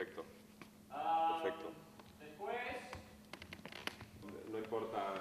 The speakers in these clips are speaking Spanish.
perfecto. Perfecto. Después... No importa.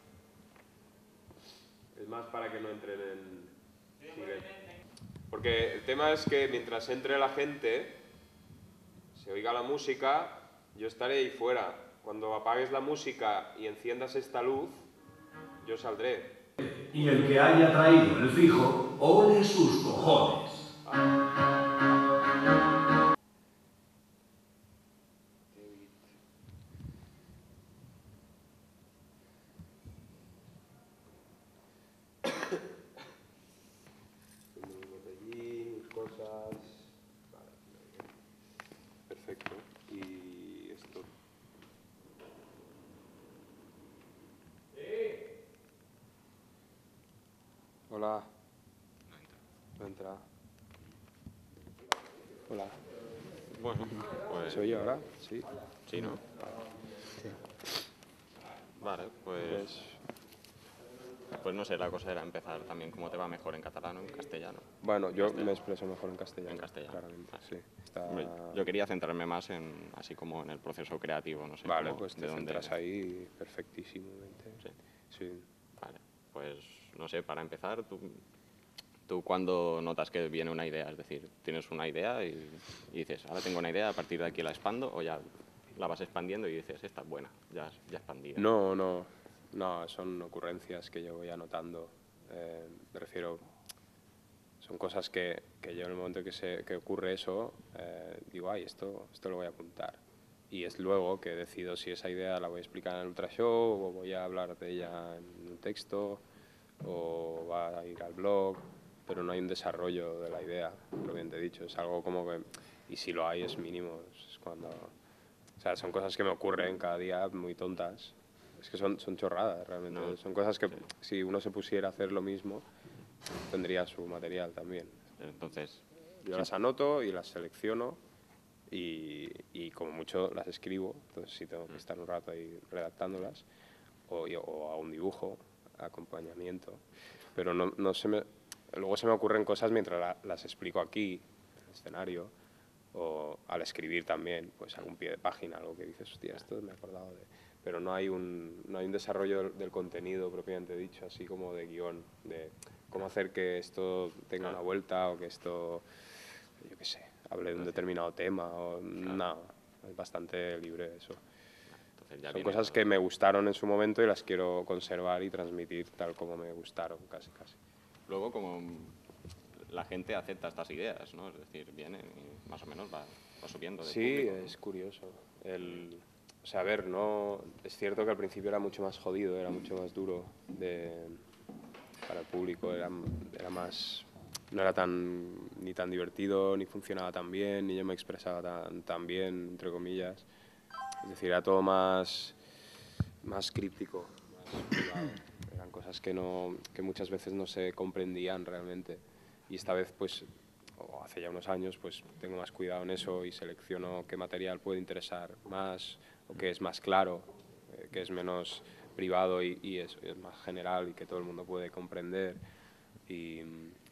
Es más para que no entren en... Porque el tema es que mientras entre la gente, se oiga la música, yo estaré ahí fuera. Cuando apagues la música y enciendas esta luz, yo saldré. Y el que haya traído el fijo, ole sus cojones. Allí, cosas... Vale, perfecto. Y esto... Hola. No entra. Hola. Bueno, pues... ¿Se oye ahora? Sí. Sí, ¿no? Sí. Vale, pues no sé, la cosa era empezar también cómo te va mejor en catalán o en castellano. Bueno, yo me expreso mejor en castellano. En castellano. Claramente, sí. Hombre, yo quería centrarme más en, así como en el proceso creativo, no sé. Vale, cómo, pues te centras ahí perfectísimamente. Sí. Sí. Vale, pues no sé, para empezar, ¿tú cuándo notas que viene una idea? Es decir, tienes una idea y dices, ahora tengo una idea, a partir de aquí la expando, o ya la vas expandiendo y dices, esta es buena, ya expandida. No, son ocurrencias que yo voy anotando. Me refiero, son cosas que yo en el momento que ocurre eso, digo, ay, esto lo voy a apuntar. Y es luego que decido si esa idea la voy a explicar en el Ultra Show, o voy a hablar de ella en un texto, o va a ir al blog, pero no hay un desarrollo de la idea, propiamente dicho. Es algo como que, y si lo hay es mínimo, es cuando... O sea, son cosas que me ocurren cada día muy tontas. Es que son chorradas, realmente. No, son cosas que sí. si uno se pusiera a hacer lo mismo, tendría su material también. Entonces, Yo las anoto y las selecciono y como mucho las escribo. Entonces sí tengo que estar un rato ahí redactándolas o a un dibujo, acompañamiento. Pero no se me... Luego se me ocurren cosas mientras las explico aquí, en el escenario, o al escribir también, pues algún pie de página, algo que dices, hostia, esto me he acordado de... Pero no hay un desarrollo del contenido propiamente dicho, así como de guión, de cómo hacer que esto tenga una vuelta o que esto, yo qué sé, hable de un determinado tema o... No, es bastante libre eso. entonces ya Son viene cosas todo. que me gustaron en su momento y las quiero conservar y transmitir tal como me gustaron, casi. Luego, como la gente acepta estas ideas, ¿no? Es decir, vienen y más o menos va subiendo de Sí, público, ¿no? es curioso. O sea, a ver, no, es cierto que al principio era mucho más jodido, era mucho más duro para el público, era más... No era ni tan divertido, ni funcionaba tan bien, ni yo me expresaba tan bien, entre comillas. Es decir, era todo más críptico, más privado. Eran cosas que muchas veces no se comprendían realmente. Y esta vez, pues, o hace ya unos años, pues tengo más cuidado en eso y selecciono qué material puede interesar más o qué es más claro, que es menos privado y es más general y que todo el mundo puede comprender. Y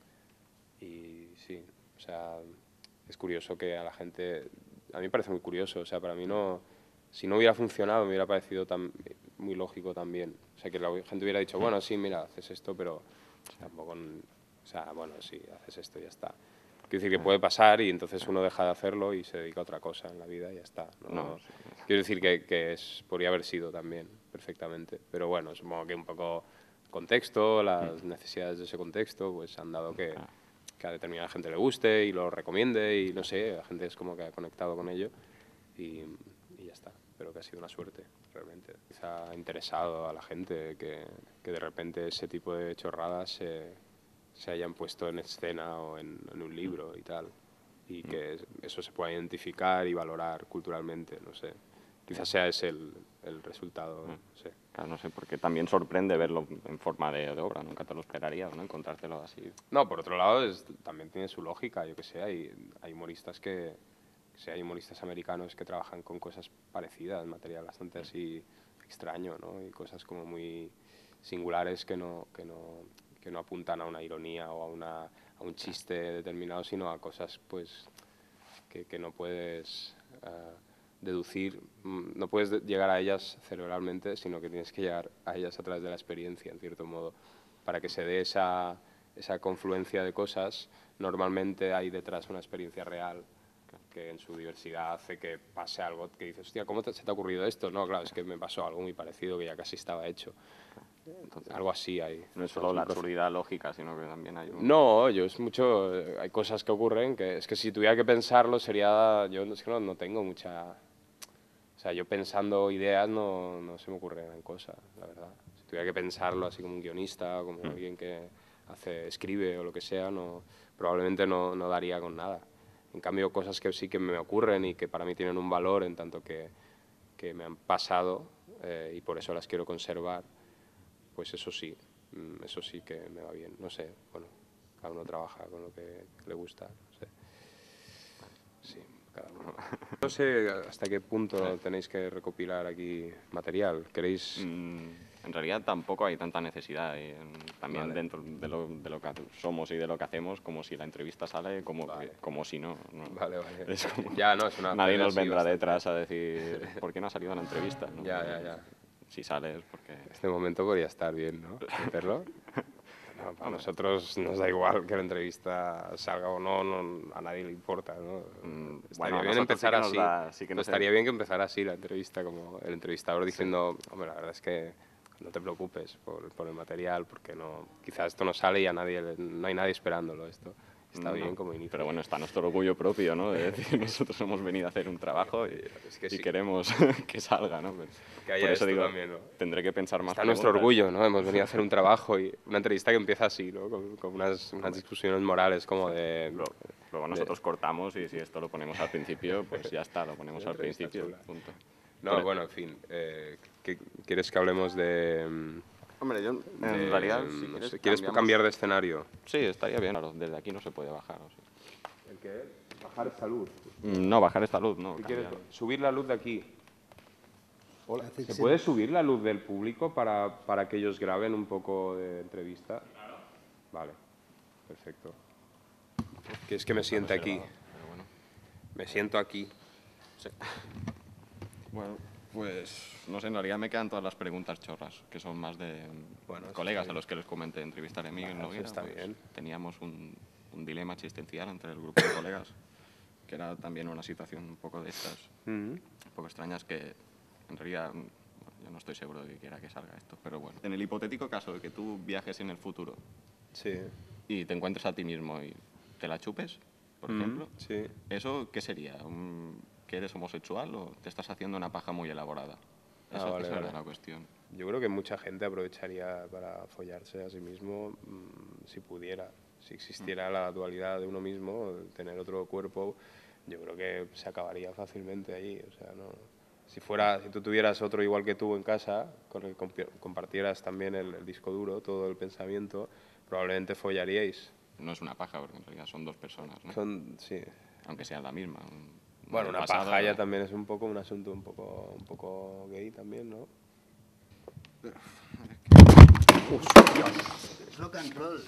sí, o sea, es curioso que a la gente... A mí me parece muy curioso, o sea, para mí no... Si no hubiera funcionado, me hubiera parecido muy lógico también. O sea, que la gente hubiera dicho, bueno, sí, mira, haces esto, pero tampoco... O sea, bueno, sí, haces esto y ya está. Quiero decir que puede pasar y entonces uno deja de hacerlo y se dedica a otra cosa en la vida y ya está. No, Quiero decir que podría haber sido también, perfectamente. Pero bueno, supongo que un poco contexto, las necesidades de ese contexto, pues han dado que a determinada gente le guste y lo recomiende y no sé, la gente es como que ha conectado con ello y ya está. Pero que ha sido una suerte, realmente. Quizá ha interesado a la gente que de repente ese tipo de chorradas se hayan puesto en escena o en un libro y tal. Y que eso se pueda identificar y valorar culturalmente, no sé. Quizás sea ese el resultado, no sé. Claro, no sé, porque también sorprende verlo en forma de obra, nunca te lo esperarías, ¿no? Encontrártelo así. No, por otro lado, también tiene su lógica, yo que sé, hay humoristas hay humoristas americanos que trabajan con cosas parecidas, material bastante así extraño, ¿no? Y cosas como muy singulares que no apuntan a una ironía o a un chiste determinado, sino a cosas, pues, que no puedes deducir, no puedes llegar a ellas cerebralmente, sino que tienes que llegar a ellas a través de la experiencia, en cierto modo, para que se dé esa confluencia de cosas. Normalmente hay detrás una experiencia real que en su diversidad hace que pase algo que dices, hostia, ¿cómo se te ha ocurrido esto? No, claro, es que me pasó algo muy parecido que ya casi estaba hecho. Entonces, algo así hay. No es solo la absurdidad lógica, sino que también hay un... No, es mucho... Hay cosas que ocurren que es que si tuviera que pensarlo sería... Yo es que no tengo mucha... O sea, yo pensando ideas no se me ocurre gran cosa, la verdad. Si tuviera que pensarlo así como un guionista, como alguien que escribe o lo que sea, probablemente no daría con nada. En cambio, cosas que sí que me ocurren y que para mí tienen un valor en tanto que me han pasado y por eso las quiero conservar, pues eso sí que me va bien. No sé, bueno, cada uno trabaja con lo que le gusta, no sé. Sí, cada uno. No sé hasta qué punto tenéis que recopilar aquí material. ¿Queréis...? En realidad tampoco hay tanta necesidad. También Vale. dentro de lo que somos y de lo que hacemos, como si la entrevista sale, como si no. Vale. Es como, Ya, no, es una... nadie nos sí, vendrá bastante. detrás a decir, ¿por qué no ha salido la entrevista? ¿no? Ya. Si sales, porque... Este momento podría estar bien, ¿no? Meterlo. No, para nosotros nos da igual que la entrevista salga o no, a nadie le importa, ¿no? Estaría bueno, bien empezar así. Estaría bien que empezara así la entrevista, como el entrevistador diciendo, hombre, la verdad es que no te preocupes por el material, porque quizás esto no sale y no hay nadie esperándolo esto. Está bien como inicio. Pero bueno, está nuestro orgullo propio, ¿no? De decir, nosotros hemos venido a hacer un trabajo y sí. queremos que salga, ¿no? Que haya por eso esto digo, también, ¿no? tendré que pensar más Está nuestro preguntas. orgullo, ¿no? Hemos venido a hacer un trabajo y una entrevista que empieza así, ¿no? Con unas discusiones morales como de... Luego nosotros cortamos y si esto lo ponemos al principio, pues ya está, lo ponemos al Entrevista principio. chula. Punto. No, bueno, en fin. ¿Quieres que hablemos de...? Hombre, yo en realidad, si no quieres, sé, ¿quieres cambiar de escenario? Sí, estaría bien. Claro, desde aquí no se puede bajar. O sea. ¿El qué? Bajar esta luz. No, bajar esta luz, no. ¿Qué quieres? cambiar. Subir la luz de aquí. ¿Se puede subir la luz del público para que ellos graben un poco de entrevista? Vale, perfecto. Que es que me siento aquí. Pero bueno. Me siento aquí. Sí. Bueno, pues no sé, en realidad me quedan todas las preguntas chorras, que son más de colegas a los que les comenté entrevistar a Miguel Noguera. Está pues, bien. teníamos un dilema existencial entre el grupo de colegas, que era también una situación un poco de estas, un poco extrañas que en realidad yo no estoy seguro de que quiera que salga esto, pero bueno. En el hipotético caso de que tú viajes en el futuro Sí. y te encuentres a ti mismo y te la chupes, por ejemplo, Sí. ¿eso qué sería? ¿Que eres homosexual o te estás haciendo una paja muy elaborada? Esa Vale. era la cuestión. Yo creo que mucha gente aprovecharía para follarse a sí mismo si pudiera. Si existiera la dualidad de uno mismo, el tener otro cuerpo, yo creo que se acabaría fácilmente allí. O sea, no... Si tú tuvieras otro igual que tú en casa, con el que compartieras también el disco duro, todo el pensamiento, probablemente follaríais. No es una paja, porque en realidad son dos personas, ¿no? Sí. Aunque sean la misma. Bueno, una paja ya también es un asunto un poco gay también, ¿no? Es rock and roll.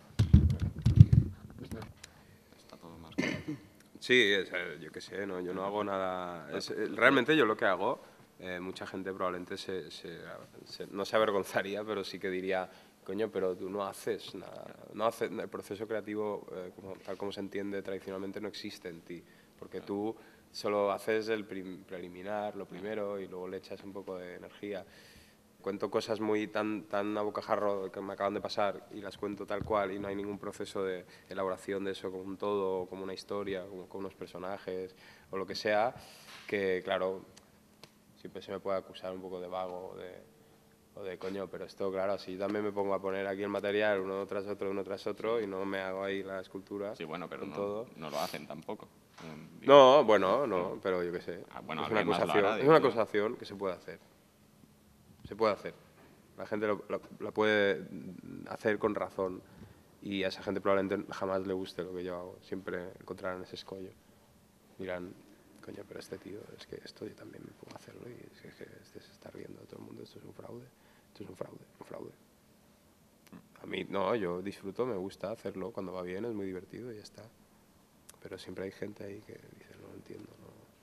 Está todo más... Sí, yo qué sé, ¿no? Yo no hago nada... realmente yo lo que hago, mucha gente probablemente no se avergonzaría, pero sí que diría, coño, pero tú no haces nada. El proceso creativo, tal como se entiende tradicionalmente, no existe en ti, porque tú solo haces el preliminar, lo primero, y luego le echas un poco de energía. Cuento cosas muy tan a bocajarro que me acaban de pasar y las cuento tal cual y no hay ningún proceso de elaboración de eso como un todo, como una historia, como con unos personajes o lo que sea, que claro, siempre se me puede acusar un poco de vago o de coño, pero esto claro, si yo también me pongo a poner aquí el material uno tras otro y no me hago ahí la escultura Sí, bueno, pero con todo. no lo hacen tampoco. No, bueno, no, pero yo qué sé. Bueno, Es una alguien más lo acusación, hará, es digo una yo. acusación que se puede hacer. Se puede hacer. La gente la puede hacer con razón y a esa gente probablemente jamás le guste lo que yo hago. Siempre encontrarán ese escollo. Dirán, coño, pero este tío, es que esto yo también me puedo hacerlo y es que este se está riendo de todo el mundo, esto es un fraude. Esto es un fraude. A mí, no, yo disfruto, me gusta hacerlo cuando va bien, es muy divertido y ya está. Pero siempre hay gente ahí que dice, no lo entiendo,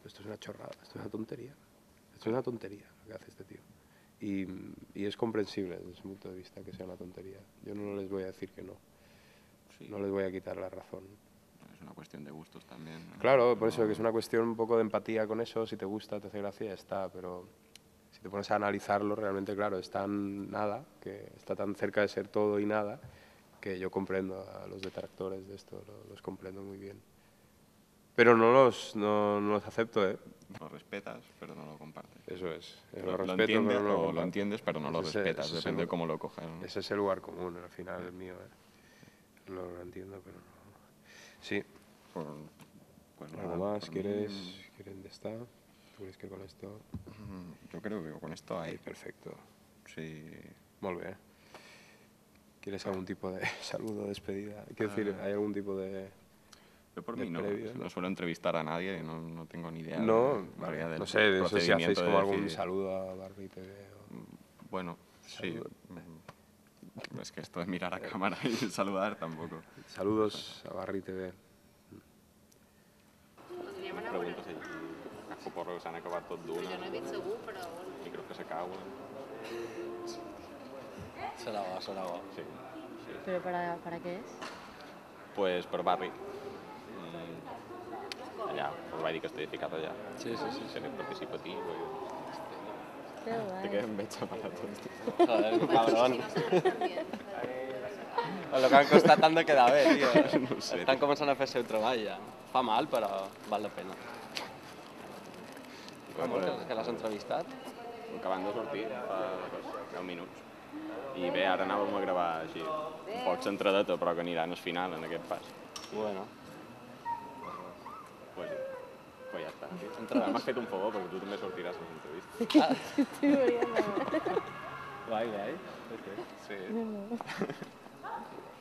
esto es una chorrada, esto es una tontería. Esto es una tontería lo que hace este tío. Y es comprensible desde su punto de vista que sea una tontería. Yo no les voy a decir que no. Sí. No les voy a quitar la razón. Es una cuestión de gustos también, ¿no? Claro, por eso que es una cuestión un poco de empatía con eso. Si te gusta, te hace gracia, ya está. Pero si te pones a analizarlo, realmente, claro, es tan nada, que está tan cerca de ser todo y nada, que yo comprendo a los detractores de esto, los comprendo muy bien. Pero no los acepto, ¿eh? Lo respetas, pero no lo compartes. Eso es. Lo respeto, entiendes, pero no lo o lo comparto. entiendes, pero no lo Ese es- respetas, ese es depende de el- cómo lo cojas, ¿no? Ese es el lugar común, al final, el mío, ¿eh? Lo entiendo, pero no. Sí. Pues ¿Algo nada, más? por ¿Quieres? mí, ¿Quieres de esta? ¿Tú crees que con esto? yo creo que con esto hay. Perfecto. Sí. Molt bé. ¿Quieres algún tipo de saludo o despedida? Quiero decir, ¿hay algún tipo de...? Yo por de mí no, previo, no ¿no? suelo entrevistar a nadie, no tengo ni idea. No, en vale. realidad del No sé si hacéis procedimiento como de algún decir- saludo a Barbie TV o... Bueno, sí. Saludo. Es que esto de mirar a cámara y saludar tampoco. Saludos a Barri TV. Pregunto si Casco Porro s'han acabat tot d'una. Jo no he dit segur, però bueno. Micros que se cauen. Serà bo, serà bo. Sí. ¿Pero para qué es? Pues per barri. Allà, us vaig dir que estic ficat allà. Sí, sí, sí. Seré participatiu. Qué Te guay. queden veig aparatos. Joder, cabrón. También. El que han costat tant de quedar bé, tio. No sé. Estan començant a fer el seu treball, ja. Fa mal, però val la pena. Fa molt que l'has entrevistat? Acabant de sortir fa 10 minuts. I bé, ara anàvem a gravar així, un poc centradeta, però que aniran al final en aquest pas. Bueno. Pues ja està. M'has fet un favor perquè tu també sortiràs a l'entrevista. Estoy muriendo. Guai, guai. Sí.